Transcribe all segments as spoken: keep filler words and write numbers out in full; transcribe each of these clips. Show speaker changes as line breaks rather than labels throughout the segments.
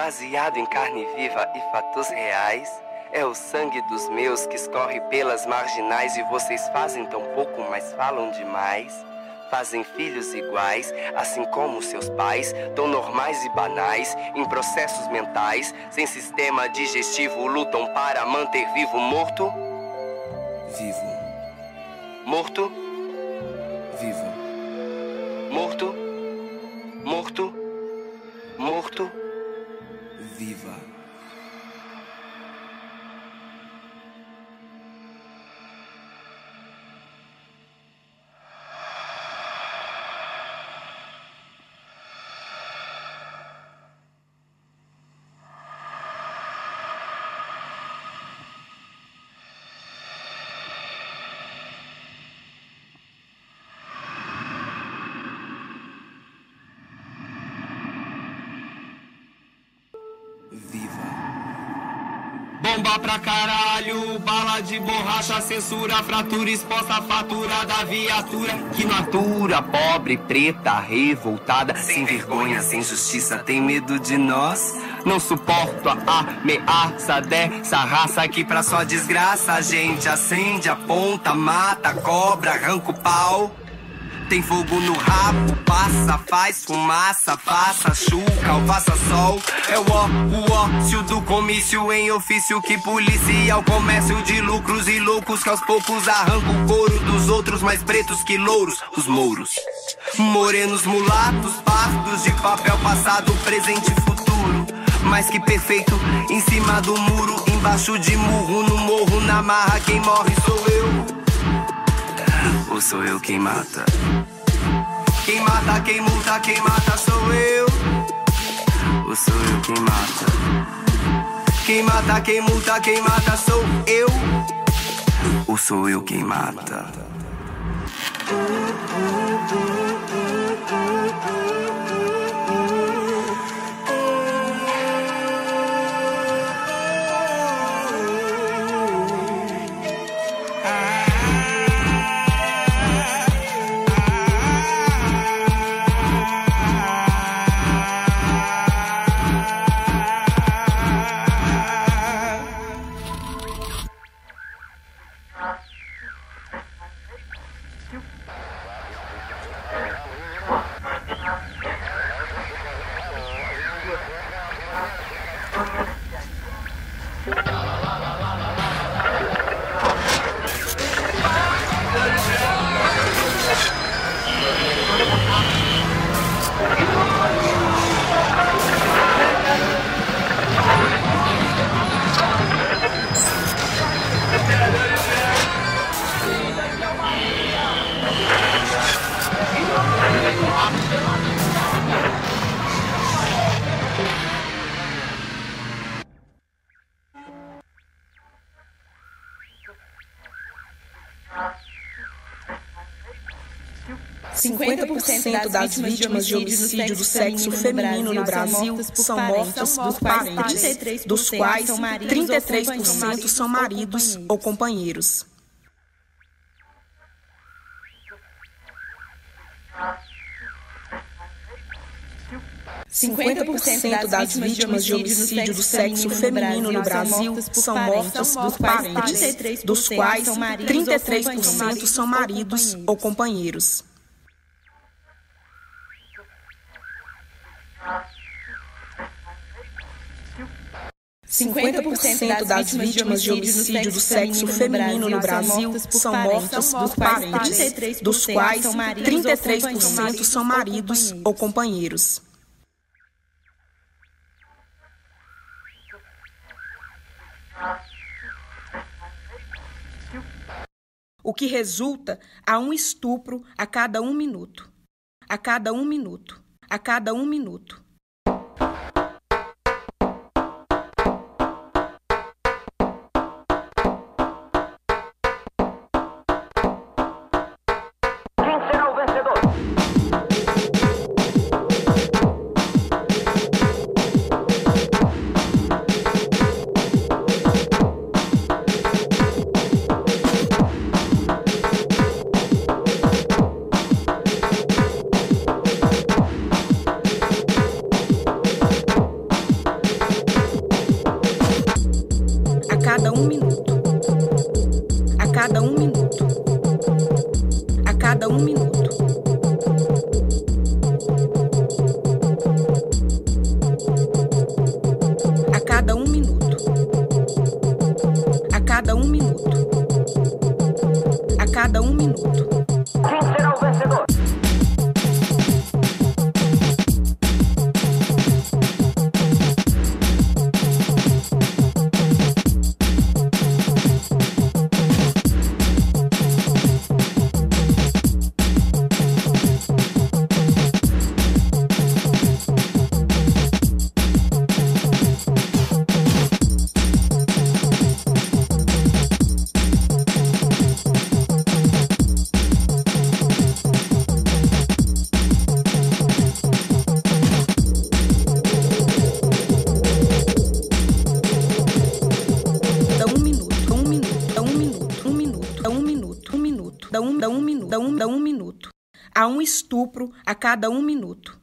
baseado em carne viva e fatos reais. É o sangue dos meus que escorre pelas marginais e vocês fazem tão pouco, mas falam demais. Fazem filhos iguais, assim como seus pais, tão normais e banais, em processos mentais, sem sistema digestivo, lutam para manter vivo morto.
Vivo.
Morto.
Vivo.
Morto. Morto. Morto.
Viva.
Bomba pra caralho, bala de borracha, censura, fratura, exposta, fatura da viatura. Que não atura, pobre, preta, revoltada, sem vergonha, sem justiça, tem medo de nós. Não suporto a ameaça dessa raça que pra sua desgraça a gente acende, aponta, mata, cobra, arranca o pau. Tem fogo no rabo, passa, faz fumaça, faça chuca ou faça sol. É o ó, o ócio do comício em ofício que policia o comércio de lucros e loucos que aos poucos arranca o couro dos outros mais pretos que louros, os mouros. Morenos, mulatos, pardos de papel passado, presente e futuro. Mais que perfeito, em cima do muro, embaixo de murro, no morro, na marra, quem morre sou eu. Ou sou eu quem mata? Quem mata, quem multa, quem mata sou eu. Ou sou eu quem mata? Quem mata, quem multa, quem mata sou eu. Ou sou eu quem mata?
cinquenta por cento das vítimas de homicídio do sexo feminino no Brasil são mortas por parentes, dos quais trinta e três por cento são maridos ou companheiros. cinquenta por cento das vítimas de homicídio do sexo feminino no Brasil são mortas por parentes, dos quais trinta e três por cento são maridos ou companheiros. cinquenta por cento das vítimas de homicídio do sexo feminino no Brasil são mortas por parentes, dos quais trinta e três por cento são maridos ou companheiros. O que resulta a um estupro a cada um minuto. A cada um minuto. A cada um minuto. cada um minuto.
Quem será o vencedor?
Dá um, dá um minuto, dá um, dá um minuto. Há um estupro a cada um minuto.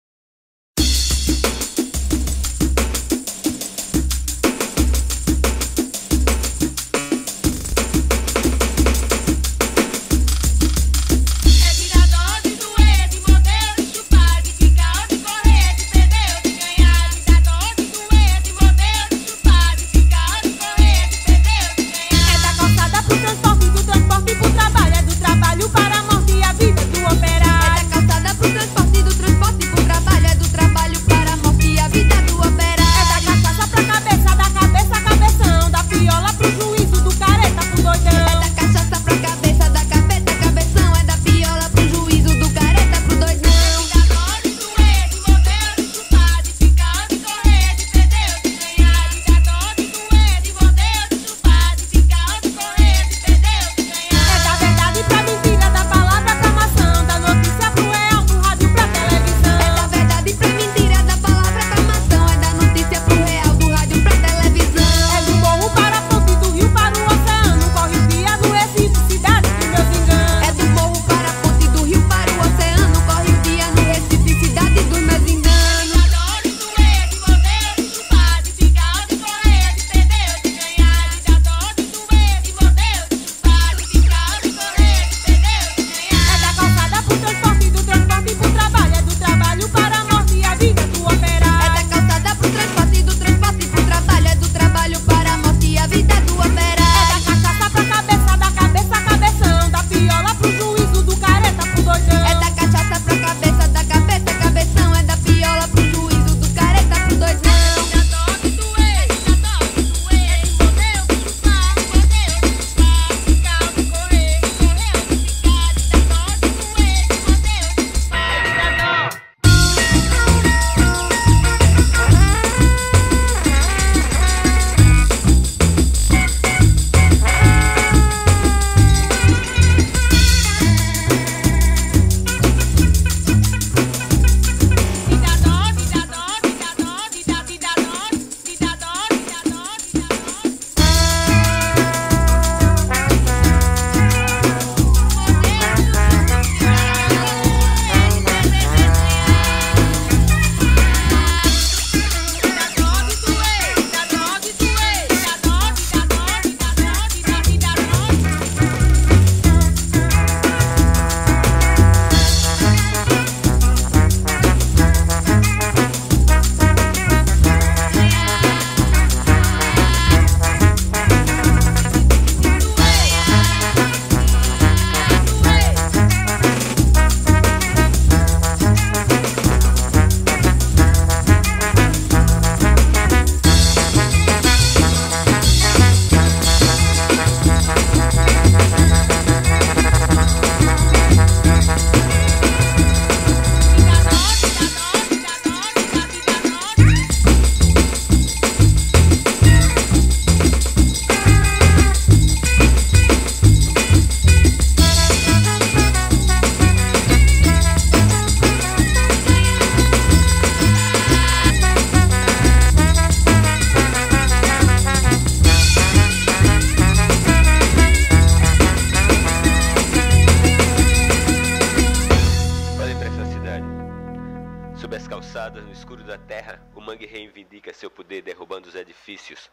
Sob as calçadas, no escuro da terra, o mangue reivindica seu poder derrubando os edifícios.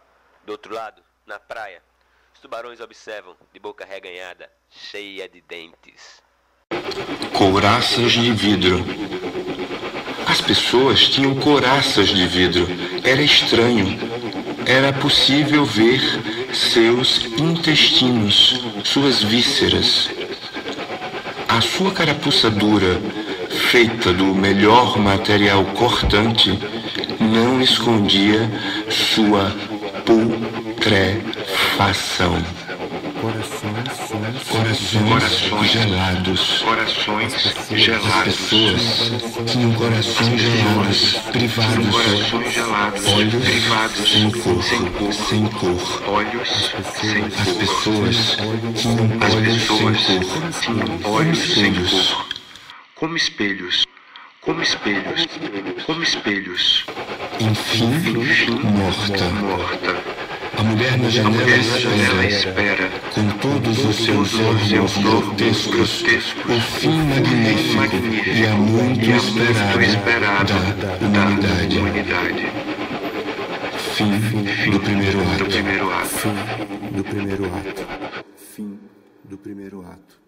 Do outro lado, na praia, os tubarões observam, de boca reganhada, cheia de dentes.
Couraças de vidro. As pessoas tinham couraças de vidro. Era estranho. Era possível ver seus intestinos, suas vísceras. A sua carapuça dura, feita do melhor material cortante, não escondia sua putrefação. Corações, corações gelados. Corações gelados. As pessoas tinham corações gelados, privados. Corações gelados, olhos privados, sem cor, sem cor. Olhos sem cor. As pessoas tinham olhos sem cor, tinham olhos sem cor. Como espelhos. Como espelhos. Como espelhos. Enfim, Enfim morta. morta. A mulher na janela, mulher na janela espera, espera, com todos os seus órgãos grotescos, o fim magnífico, magnífico e a muito, e a esperado, muito esperado da, da humanidade. humanidade. Fim, fim do primeiro ato. Do primeiro ato. Fim do primeiro ato. Fim do primeiro ato.